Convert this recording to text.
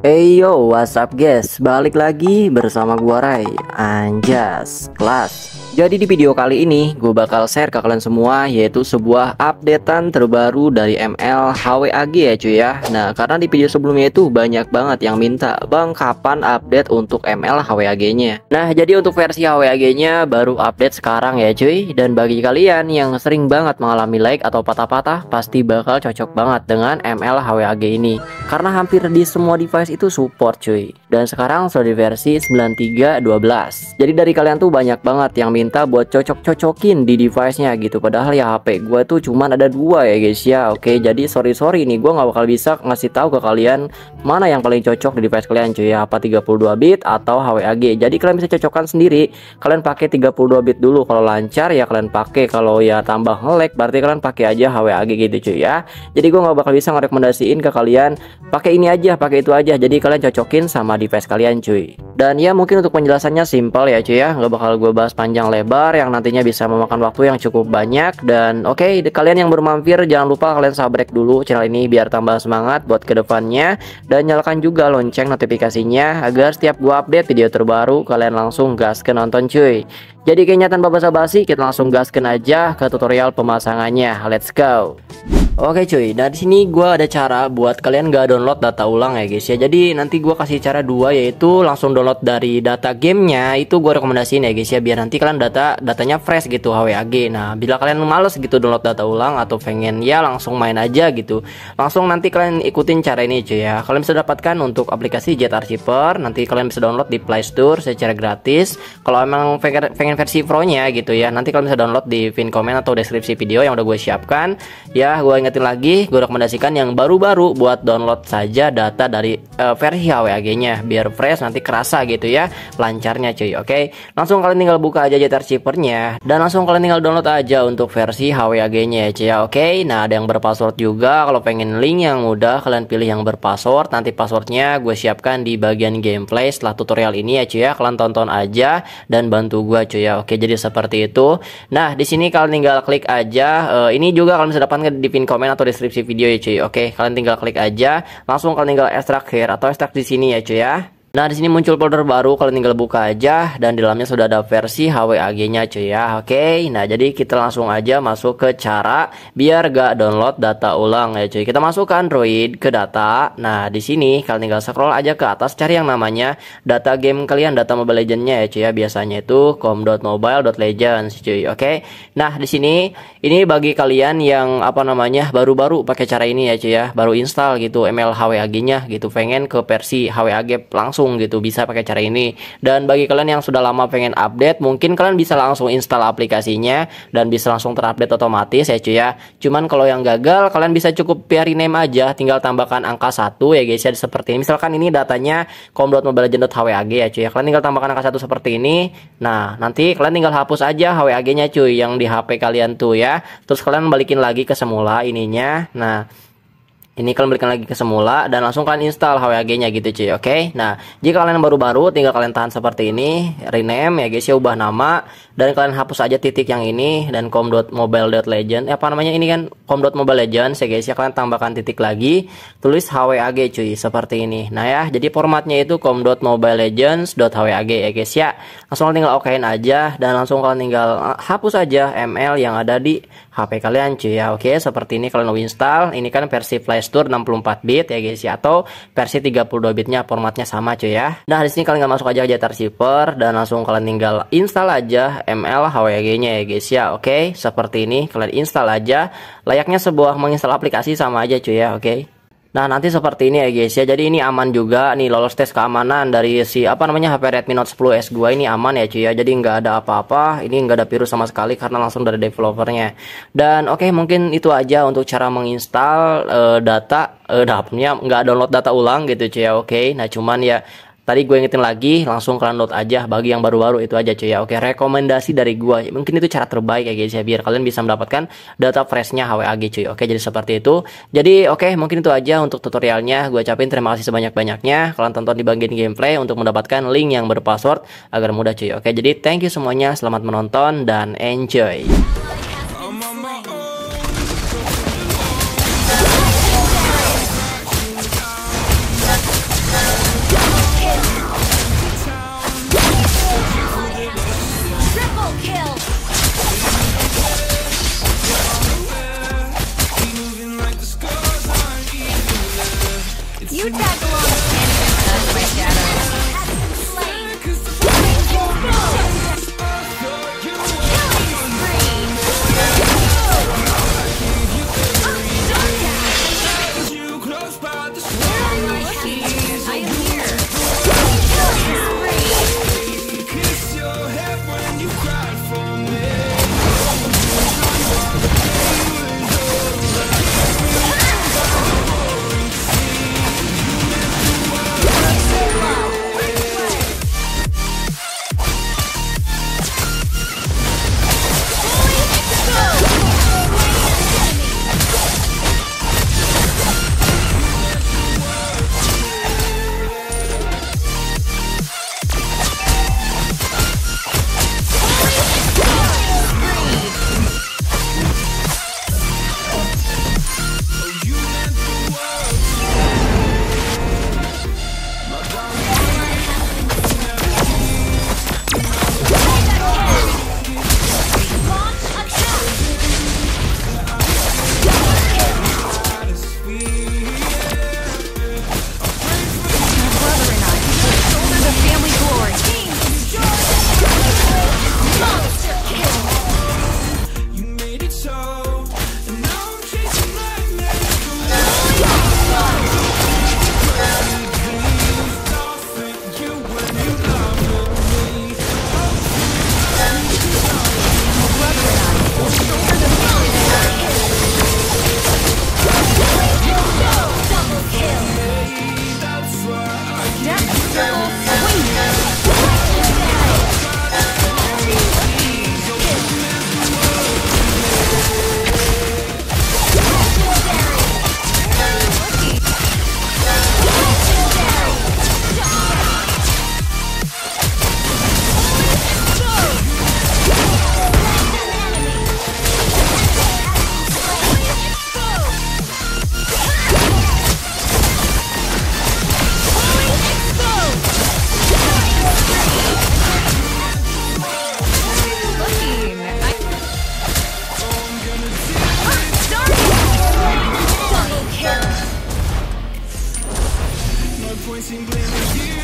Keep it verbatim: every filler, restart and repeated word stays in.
Hey yo, what's up guys? Balik lagi bersama gua Rai, Anjas Kelas. Jadi di video kali ini gue bakal share ke kalian semua yaitu sebuah updatean terbaru dari M L H W A G ya cuy ya. Nah karena di video sebelumnya itu banyak banget yang minta, bang kapan update untuk M L H W A G nya. Nah jadi untuk versi H W A G nya baru update sekarang ya cuy. Dan bagi kalian yang sering banget mengalami lag atau patah-patah, pasti bakal cocok banget dengan M L H W A G ini, karena hampir di semua device itu support cuy. Dan sekarang sudah di versi sembilan tiga dua belas. Jadi dari kalian tuh banyak banget yang minta buat cocok-cocokin di device-nya gitu. Padahal ya H P gue tuh cuman ada dua ya guys ya. Oke, jadi sorry-sorry nih gue nggak bakal bisa ngasih tahu ke kalian mana yang paling cocok di device kalian cuy ya, apa tiga puluh dua bit atau H W A G. Jadi kalian bisa cocokkan sendiri. Kalian pakai tiga puluh dua bit dulu, kalau lancar ya kalian pakai, kalau ya tambah nge-lag berarti kalian pakai aja H W A G gitu cuy ya. Jadi gue nggak bakal bisa ngerekomendasiin ke kalian pakai ini aja, pakai itu aja. Jadi kalian cocokin sama device kalian cuy. Dan ya mungkin untuk penjelasannya simpel ya cuy ya, nggak bakal gue bahas panjang lebar yang nantinya bisa memakan waktu yang cukup banyak. Dan oke okay, kalian yang baru mampir jangan lupa kalian subscribe dulu channel ini biar tambah semangat buat kedepannya, dan nyalakan juga lonceng notifikasinya agar setiap gua update video terbaru kalian langsung gas ke nonton cuy. Jadi kayaknya tanpa basa-basi kita langsung gaskan aja ke tutorial pemasangannya. Let's go. Oke cuy, nah di sini gua ada cara buat kalian gak download data ulang ya guys ya. Jadi nanti gua kasih cara dua, yaitu langsung download dari data gamenya. Itu gua rekomendasiin ya guys ya, biar nanti kalian data datanya fresh gitu H W A G. Nah bila kalian males gitu download data ulang atau pengen ya langsung main aja gitu, langsung nanti kalian ikutin cara ini cuy ya. Kalian bisa dapatkan untuk aplikasi Jet Archiver, nanti kalian bisa download di Play Store secara gratis. Kalau emang pengen, pengen versi pro-nya gitu ya, nanti kalian bisa download di pin komen atau deskripsi video yang udah gue siapkan ya. Gue ingetin lagi, gue rekomendasikan yang baru-baru buat download saja data dari uh, versi H W A G nya biar fresh, nanti kerasa gitu ya lancarnya cuy. Oke, langsung kalian tinggal buka aja Jet Archiver-nya dan langsung kalian tinggal download aja untuk versi H W A G nya ya cuy ya. Oke, nah ada yang berpassword juga. Kalau pengen link yang mudah kalian pilih yang berpassword, nanti passwordnya gue siapkan di bagian gameplay setelah tutorial ini ya cuy ya. Kalian tonton aja dan bantu gue cuy ya. Oke, jadi seperti itu. Nah di sini kalian tinggal klik aja. Uh, ini juga kalian bisa dapatkan di pin komen atau deskripsi video ya cuy. Oke, kalian tinggal klik aja, langsung kalian tinggal extract here atau extract di sini ya cuy ya. Nah di sini muncul folder baru, kalian tinggal buka aja dan di dalamnya sudah ada versi H W A G-nya cuy ya. Oke, nah jadi kita langsung aja masuk ke cara biar gak download data ulang ya cuy. Kita masuk ke Android, ke data. Nah di sini kalian tinggal scroll aja ke atas, cari yang namanya data game kalian, data Mobile Legends-nya ya cuy ya. Biasanya itu com dot mobile dot legends cuy. Oke. Nah di sini ini bagi kalian yang apa namanya baru-baru pakai cara ini ya cuy ya, baru install gitu M L H W A G-nya gitu, pengen ke versi H W A G langsung gitu, bisa pakai cara ini. Dan bagi kalian yang sudah lama pengen update, mungkin kalian bisa langsung install aplikasinya dan bisa langsung terupdate otomatis ya cuy ya. Cuman kalau yang gagal, kalian bisa cukup pair name aja, tinggal tambahkan angka satu ya guys ya, seperti ini. Misalkan ini datanya com dot mobile legends dot h w a g ya cuy ya, kalian tinggal tambahkan angka satu seperti ini. Nah nanti kalian tinggal hapus aja H W A G nya cuy yang di H P kalian tuh ya, terus kalian balikin lagi ke semula ininya. Nah ini kalian berikan lagi ke semula dan langsung kalian install H W A G-nya gitu cuy. Oke. Nah, jika kalian baru-baru tinggal kalian tahan seperti ini, rename ya guys ya, ubah nama dan kalian hapus aja titik yang ini dan com dot mobile dot legends. Eh, apa namanya ini kan com dot mobile legends ya guys ya, kalian tambahkan titik lagi, tulis H W A G cuy seperti ini. Nah ya, jadi formatnya itu com dot mobile legends dot h w a g ya guys ya. Langsung tinggal okein aja dan langsung kalian tinggal hapus aja M L yang ada di H P kalian cuy ya. Oke, seperti ini kalian install. Ini kan versi Play Store enam puluh empat bit ya guys ya, atau versi tiga puluh dua bitnya formatnya sama cuy ya. Nah di sini kalian masuk aja Jet Archiver dan langsung kalian tinggal install aja M L H W A G-nya ya guys ya. Oke, seperti ini kalian install aja. Layaknya sebuah menginstal aplikasi sama aja cuy ya. Oke. Nah nanti seperti ini ya guys ya. Jadi ini aman juga nih, lolos tes keamanan dari si apa namanya H P Redmi Note sepuluh S gua ini aman ya cuy ya. Jadi nggak ada apa-apa, ini nggak ada virus sama sekali karena langsung dari developernya. Dan oke, mungkin itu aja untuk cara menginstal uh, data uh, dapatnya nggak download data ulang gitu cuy ya. Oke, nah cuman ya tadi gue ingetin lagi, langsung kalian load aja bagi yang baru-baru itu aja cuy ya. Oke, rekomendasi dari gue, mungkin itu cara terbaik ya guys ya, biar kalian bisa mendapatkan data freshnya H W A G cuy. Oke, jadi seperti itu. Jadi oke, mungkin itu aja untuk tutorialnya. Gue ucapin terima kasih sebanyak-banyaknya. Kalian tonton di bagian gameplay untuk mendapatkan link yang berpassword agar mudah cuy. Oke, jadi thank you semuanya, selamat menonton dan enjoy. Pointing blame with you.